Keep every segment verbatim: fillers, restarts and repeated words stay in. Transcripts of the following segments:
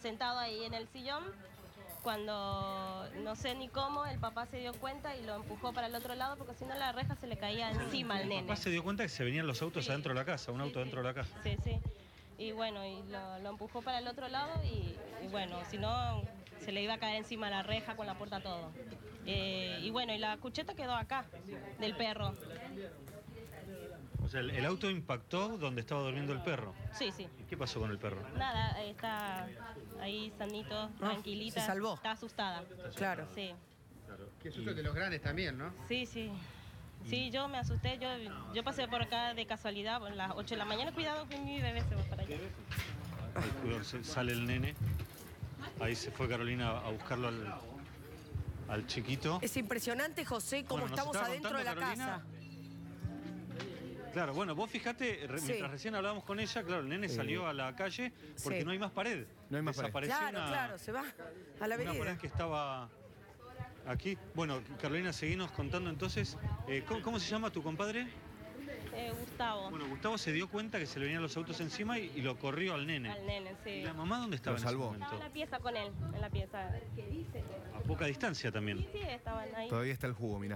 sentado ahí en el sillón, cuando no sé ni cómo, el papá se dio cuenta y lo empujó para el otro lado, porque si no la reja se le caía encima al nene. El papá se dio cuenta que se venían los autos Sí. adentro de la casa, un Sí, auto sí. dentro de la casa. Sí, sí. Y bueno, y lo, lo empujó para el otro lado y, y bueno, si no, se le iba a caer encima la reja con la puerta todo. Eh, y bueno, y la cucheta quedó acá, del perro. O sea, el, el auto impactó donde estaba durmiendo el perro. Sí, sí. ¿Y qué pasó con el perro? Nada, está ahí sanito, tranquilita. se salvó. Está asustada. Claro. Sí. Claro. Qué susto de los grandes también, ¿no? Sí, sí. Sí, yo me asusté, yo, yo pasé por acá de casualidad, a las ocho de la mañana, cuidado que mi bebé se va para allá. Ahí, cuidado, se- sale el nene. Ahí se fue Carolina a buscarlo al, al chiquito. Es impresionante, José, cómo Bueno, nos estamos estaba adentro de la contando, Carolina. casa. Claro, bueno, vos fijate, re- Sí. mientras recién hablábamos con ella, claro, el nene salió a la calle porque Sí. no hay más pared. No hay más pared. Desapareció Claro, una, claro, se va a la una vereda. pared que estaba aquí. Bueno, Carolina, seguinos contando entonces. Eh, ¿cómo, cómo se llama tu compadre? Eh, Gustavo, Bueno, Gustavo se dio cuenta que se le venían los autos encima y, y lo corrió al nene. al nene, sí. ¿Y la mamá dónde estaba Lo en ese salvó. momento? Estaba en la pieza con él, en la pieza. A poca distancia también. Sí, sí, estaban ahí. Todavía está el jugo, mirá.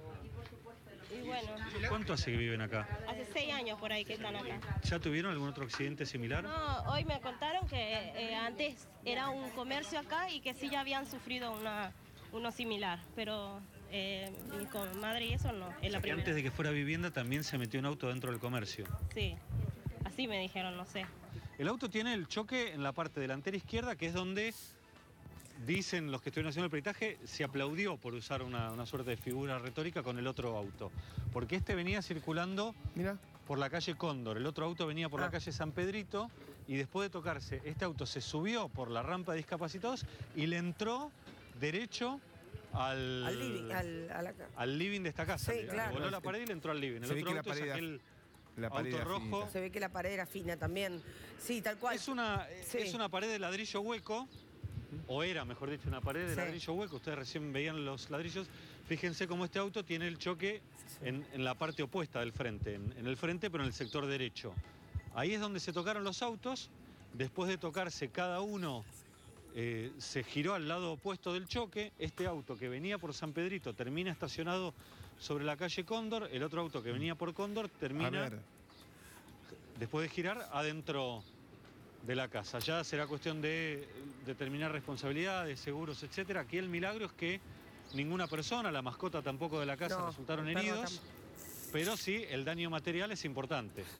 Y bueno, ¿Cuánto hace que viven acá? hace seis años por ahí que están acá. ¿Ya tuvieron algún otro accidente similar? No, hoy me contaron que eh, antes era un comercio acá y que sí ya habían sufrido una, uno similar, pero eh, mi comadre y eso no, es la Que primera. antes de que fuera vivienda también se metió un auto dentro del comercio. Sí, así me dijeron, no sé. El auto tiene el choque en la parte delantera izquierda, que es donde, dicen los que estuvieron haciendo el peritaje, se aplaudió, por usar una, una suerte de figura retórica, con el otro auto. Porque este venía circulando Mirá. por la calle Cóndor, el otro auto venía por Ah. la calle San Pedrito, y después de tocarse, este auto se subió por la rampa de discapacitados y le entró derecho al, Al living, al, a la ca- al living de esta casa. Sí, Le- claro. Le voló la pared y le entró al living. El Se ve otro que la auto es pared era- aquel la pared auto era rojo. finita. Se ve que la pared era fina también. Sí, tal cual. Es una, Sí. es una pared de ladrillo hueco, o era, mejor dicho, una pared de Sí. ladrillo hueco. Ustedes recién veían los ladrillos. Fíjense cómo este auto tiene el choque en, en la parte opuesta del frente, en, en el frente, pero en el sector derecho. Ahí es donde se tocaron los autos. Después de tocarse cada uno, eh, se giró al lado opuesto del choque. Este auto que venía por San Pedrito termina estacionado sobre la calle Cóndor. El otro auto que venía por Cóndor A termina, ver. después de girar, adentro de la casa. Ya será cuestión de determinar responsabilidades, seguros, etcétera. Aquí el milagro es que ninguna persona, la mascota tampoco de la casa, No, resultaron el perro heridos, pero sí el daño material es importante.